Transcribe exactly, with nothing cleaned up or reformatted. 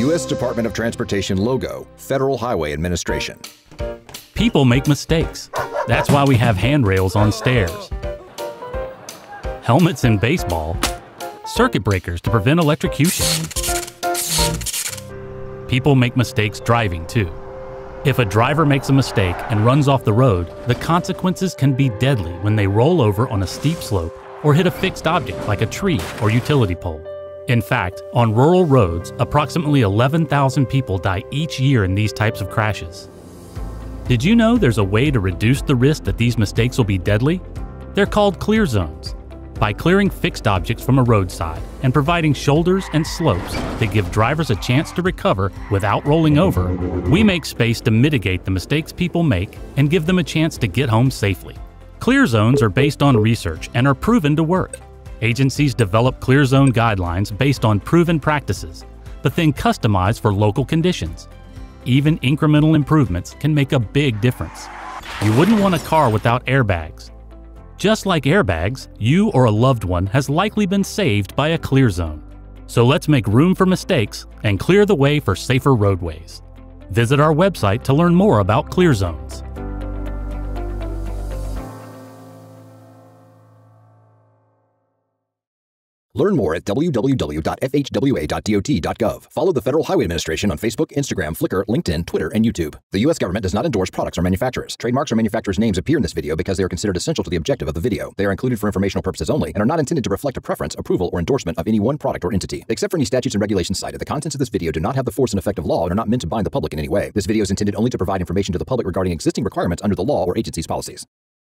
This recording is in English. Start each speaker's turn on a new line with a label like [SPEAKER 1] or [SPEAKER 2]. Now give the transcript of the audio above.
[SPEAKER 1] U S Department of Transportation logo, Federal Highway Administration.
[SPEAKER 2] People make mistakes. That's why we have handrails on stairs, helmets in baseball, circuit breakers to prevent electrocution. People make mistakes driving too. If a driver makes a mistake and runs off the road, the consequences can be deadly when they roll over on a steep slope or hit a fixed object like a tree or utility pole. In fact, on rural roads, approximately eleven thousand people die each year in these types of crashes. Did you know there's a way to reduce the risk that these mistakes will be deadly? They're called clear zones. By clearing fixed objects from a roadside and providing shoulders and slopes that give drivers a chance to recover without rolling over, we make space to mitigate the mistakes people make and give them a chance to get home safely. Clear zones are based on research and are proven to work. Agencies develop clear zone guidelines based on proven practices, but then customize for local conditions. Even incremental improvements can make a big difference. You wouldn't want a car without airbags. Just like airbags, you or a loved one has likely been saved by a clear zone. So let's make room for mistakes and clear the way for safer roadways. Visit our website to learn more about clear zones.
[SPEAKER 1] Learn more at w w w dot f h w a dot dot gov. Follow the Federal Highway Administration on Facebook, Instagram, Flickr, LinkedIn, Twitter, and YouTube. The U S government does not endorse products or manufacturers. Trademarks or manufacturers' names appear in this video because they are considered essential to the objective of the video. They are included for informational purposes only and are not intended to reflect a preference, approval, or endorsement of any one product or entity. Except for any statutes and regulations cited, the contents of this video do not have the force and effect of law and are not meant to bind the public in any way. This video is intended only to provide information to the public regarding existing requirements under the law or agency's policies.